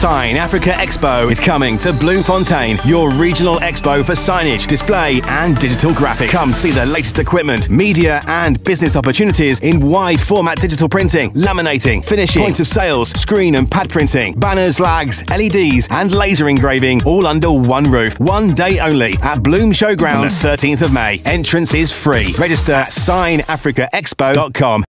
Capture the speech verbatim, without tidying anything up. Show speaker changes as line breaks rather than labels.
Sign Africa Expo is coming to Bloemfontein, your regional expo for signage, display and digital graphics. Come see the latest equipment, media and business opportunities in wide format digital printing, laminating, finishing, point of sales, screen and pad printing, banners, flags, L E Ds and laser engraving, all under one roof. One day only at Bloom Showgrounds, thirteenth of May. Entrance is free. Register at sign africa expo dot com.